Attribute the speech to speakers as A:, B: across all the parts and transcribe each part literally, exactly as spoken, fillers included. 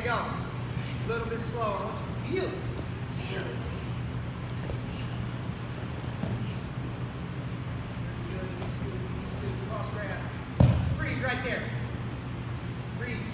A: go. A little bit slower. I want you to feel it. Feel it. Good, be still, be still. Cross grab. Freeze right there. Freeze.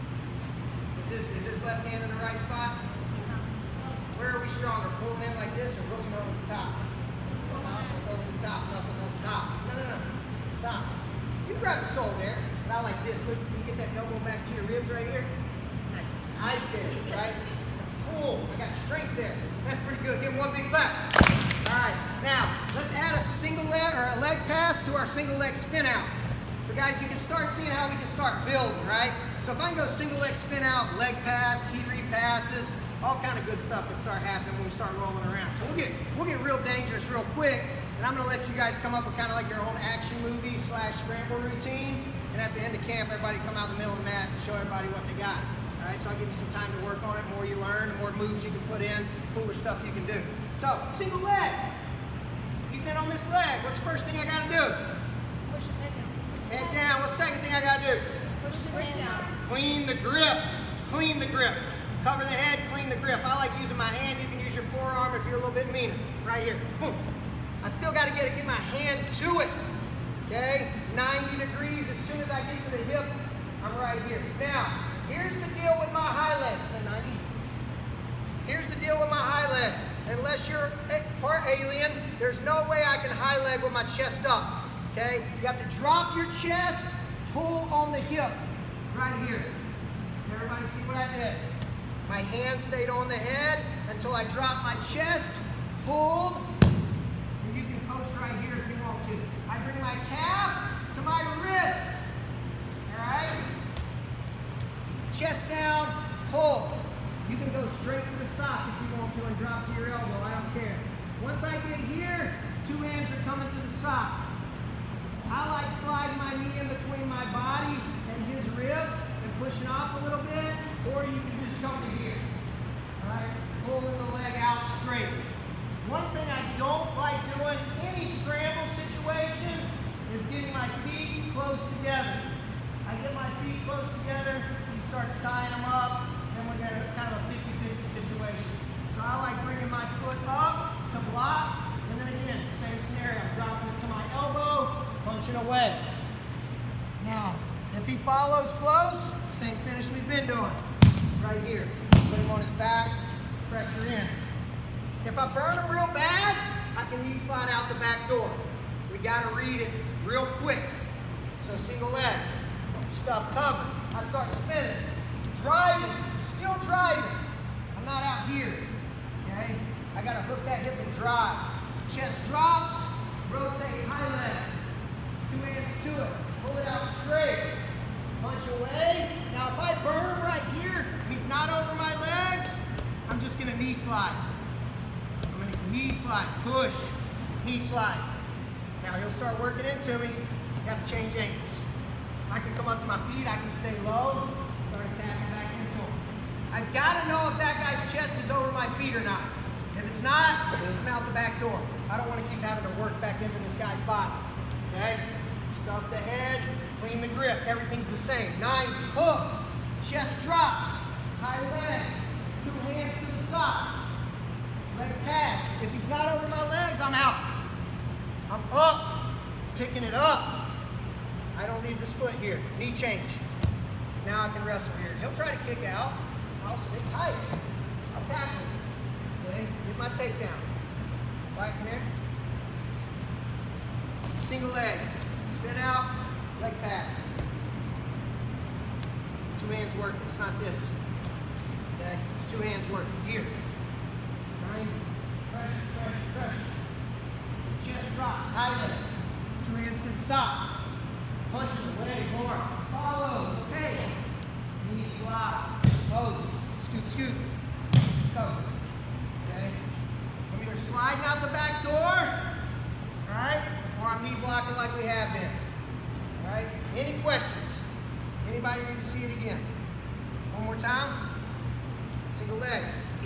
A: Is this, is this left hand in the right spot? Where are we stronger? Pulling in like this or rolling over the top? Over the top, knuckles on top. No, no, no. Stop. You grab the sole there, but I like this. Look, you get that elbow back to your ribs right here. Nice and tight there, right? Pull. I got strength there. That's pretty good. Give one big clap. All right. Now, let's add a single leg or a leg pass to our single leg spin out. So guys, you can start seeing how we can start building, right? So if I can go single leg spin out, leg pass, heat repasses, all kind of good stuff can start happening when we start rolling around. So we'll get we'll get real dangerous real quick, and I'm going to let you guys come up with kind of like your own action movie slash scramble routine. And at the end of camp, everybody come out in the middle of the mat and show everybody what they got. All right, so I'll give you some time to work on it. The more you learn, the more moves you can put in, cooler stuff you can do. So single leg. He's in on this leg. What's the first thing I got to do?
B: Push his head down.
A: Head down. What's the second thing I got to do?
B: Push his head down.
A: Clean the grip. Clean the grip. Cover the head, clean the grip. I like using my hand. You can use your forearm if you're a little bit meaner. Right here. Boom. I still got to get it, get my hand to it. Okay? ninety degrees. As soon as I get to the hip, I'm right here. Now, here's the deal with my high legs. ninety. Here's the deal with my high leg. Unless you're part alien, there's no way I can high leg with my chest up. Okay? You have to drop your chest, pull on the hip. Right here. Does everybody see what I did? My hand stayed on the head until I dropped my chest, pulled, and you can post right here if you want to. I bring my calf to my wrist, all right? Chest down, pull. You can go straight to the sock if you want to and drop to your elbow, I don't care. Once I get here, two hands are coming to the sock. I like sliding my knee in between my body and his ribs and pushing off a little bit, or you can just come to here. All right, pulling the leg out straight. One thing I don't like doing any scramble situation is getting my feet close together. I get my feet close together, he starts tying them up, and we're going to kind of a fifty fifty situation. So I like bringing my foot up to block, and then again, same scenario, I'm dropping it to my elbow, punching away. Now, if he follows close, same finish we've been doing. Right here. Put him on his back, pressure in. If I burn him real bad, I can knee slide out the back door. We got to read it real quick. So single leg, stuff covered. I start spinning, driving, still driving. I'm not out here, okay? I got to hook that hip and drive. Chest drops, rotate high leg. Two hands to it. Pull it out straight. Punch away. Now if I burn him right here and he's not over my legs, I'm just going to knee slide. I'm going to knee slide, push, knee slide. Now he'll start working into me. You have to change angles. I can come up to my feet, I can stay low, start attacking back into him. I've got to know if that guy's chest is over my feet or not. If it's not, I'm out the back door. I don't want to keep having to work back into this guy's body. Okay? Stuff the head, clean the grip. Everything's the same. ninety, hook, chest drops, high leg, two hands to the sock, leg pass. If he's not over my legs, I'm out. I'm up, picking it up. I don't leave this foot here. Knee change. Now I can wrestle here. He'll try to kick out. I'll stay tight. I'll tackle him. Okay? Get my takedown. Right, come here. Single leg. Spin out, leg pass. Two hands working. It's not this. Okay? It's two hands working. Here. ninety. Pressure, pressure, pressure. Chest drops. High leg. Two hands to the sock. Punches away more. Follows. Hey. Knee block. Post. Scoot, scoot. Cover. Okay? I'm either sliding out the back door, right? Or I'm knee blocking like we have been. All right? Any questions? Anybody need to see it again? One more time. Single leg.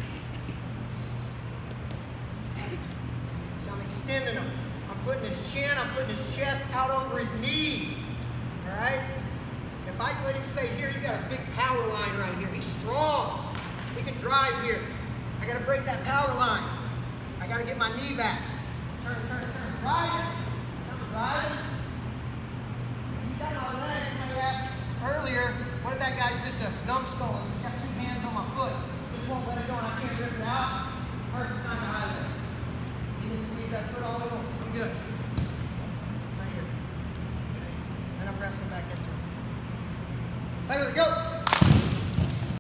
A: So I'm extending him. I'm putting his chin, I'm putting his chest out over his knee. All right? if I let him stay here, he's got a big power line right here. He's strong. He can drive here. I got to break that power line. I got to get my knee back. Turn, turn, turn. Drive. Turn, drive. He's got my legs. Somebody asked earlier, what if that guy's just a numbskull? He's just got two hands on my foot. Just won't let it go and I can't rip it out.